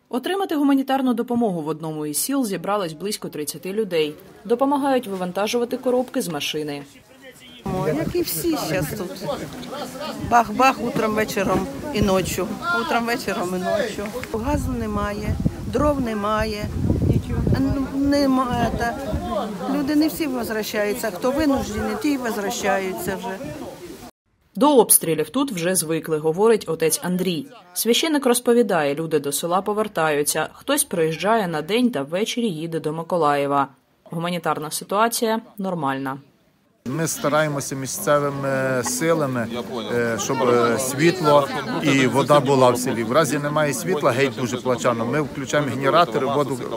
Отримати гуманітарну допомогу в одному із сіл зібралось близько 30 людей. Допомагають вивантажувати коробки з машини. Як і всі зараз тут. Бах-бах, утром, вечором і ночі. Утром, вечором і ночі. Газу немає, дров немає. Люди не всі повертаються. Хто винуждений, ті й повертаються вже. До обстрілів тут вже звикли, говорить отець Андрій. Священик розповідає, люди до села повертаються. Хтось приїжджає на день та ввечері їде до Миколаєва. Гуманітарна ситуація нормальна. Ми стараємося місцевими силами, щоб світло і вода була в селі. В разі немає світла, геть дуже плачано. Ми включаємо генератори,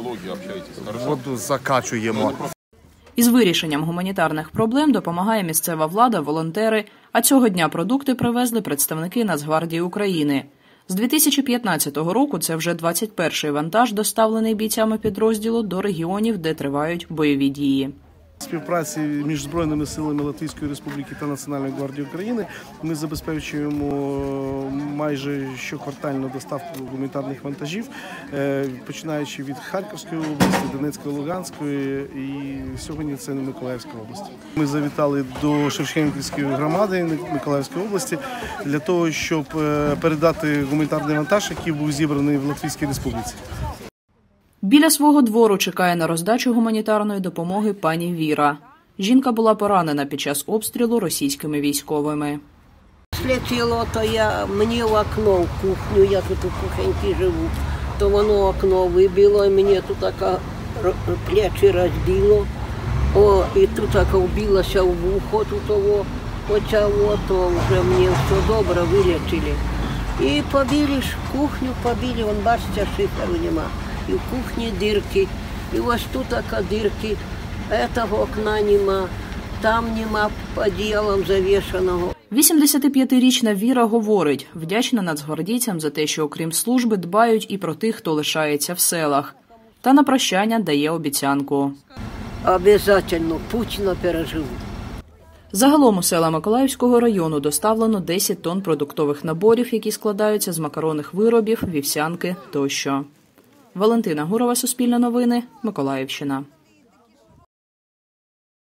воду закачуємо. Із вирішенням гуманітарних проблем допомагає місцева влада, волонтери, а цього дня продукти привезли представники Нацгвардії України. З 2015 року це вже 21-й вантаж, доставлений бійцями підрозділу до регіонів, де тривають бойові дії. В співпраці між Збройними силами Латвійської Республіки та Національної гвардії України ми забезпечуємо майже щоквартальну доставку гуманітарних вантажів, починаючи від Харківської області, Донецької, Луганської і сьогодні це Миколаївська область. Ми завітали до Шевченківської громади Миколаївської області для того, щоб передати гуманітарний вантаж, який був зібраний в Латвійській Республіці. Біля свого двору чекає на роздачу гуманітарної допомоги пані Віра. Жінка була поранена під час обстрілу російськими військовими. Слетіло, то мені в окно, в кухню, я тут у кухоньці живу, то воно окно вибило, і мені тут така плечі розбило, і тут така вбилося в вухо, оця то вже мені все добре, вилічили. І побили ж кухню, вон бачите, шиферу нема. І в кухні дірки, і ось тут така дірки, цього окна нема, там нема одіялом завішаного. 85-річна Віра говорить, вдячна нацгвардійцям за те, що окрім служби дбають і про тих, хто лишається в селах. Та на прощання дає обіцянку. Обов'язково Путіна переживу. Загалом у села Миколаївського району доставлено 10 тонн продуктових наборів, які складаються з макаронних виробів, вівсянки тощо. Валентина Гурова, Суспільне новини, Миколаївщина.